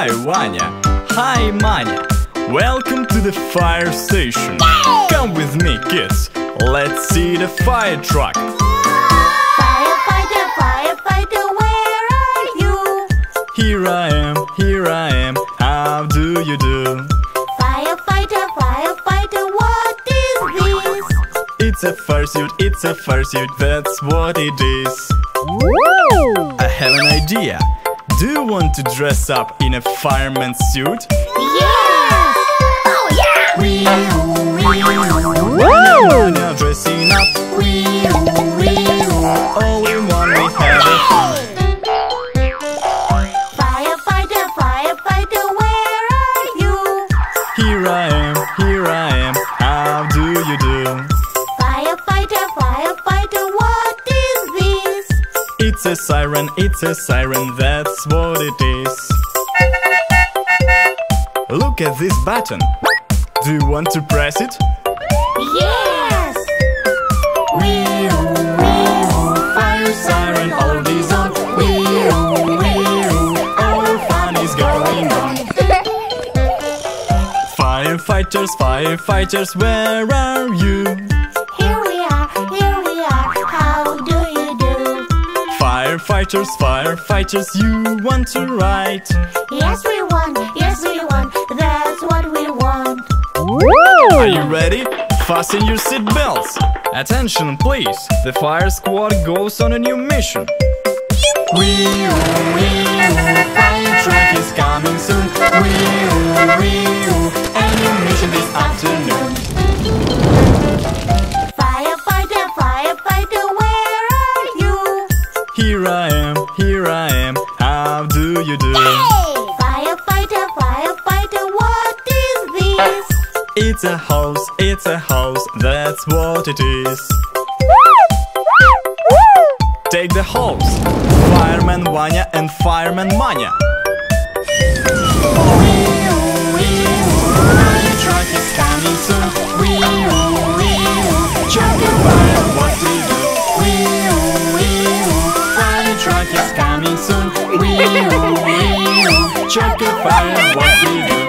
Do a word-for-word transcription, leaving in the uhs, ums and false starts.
Hi Vania, hi Mania. Welcome to the fire station. Yay! Come with me, kids. Let's see the fire truck. Firefighter, firefighter, where are you? Here I am, here I am. How do you do? Firefighter, firefighter, what is this? It's a fursuit, it's a fursuit. That's what it is. Woo! I have an idea. Do you want to dress up in a fireman's suit? Yes! Oh yeah! Wee wee Woo! Now dressing up. Wee wee All we want is having fun. Firefighter, firefighter, where are you? Here I am, here I am. How do you do? Firefighter, firefighter, what is this? It's a siren, it's a siren. That's what it is. Look at this button. Do you want to press it? Yes! Wee wee fire siren, all is on. Wee wee all our fun is going on. Firefighters, firefighters, where are you? Here we are, here we are, how do you do? Firefighters, firefighters, you want to ride? Yes we want, yes we want, that's what we want. Are you ready? Fasten your seat belts. Attention please, the fire squad goes on a new mission. Wee wee fire truck is coming soon. Wee wee a new mission this afternoon. Firefighter, firefighter, where are you? Here I am, here I am. How do you do? Firefighter, firefighter, what is this? It's a hose, it's a hose. That's what it is. Take the hose. Fireman Vania and Fireman Mania. Fire truck is coming soon. Wee wee, check the fire, what we do. Wee wee, fire truck is coming soon. Wee wee, check the fire, what we do.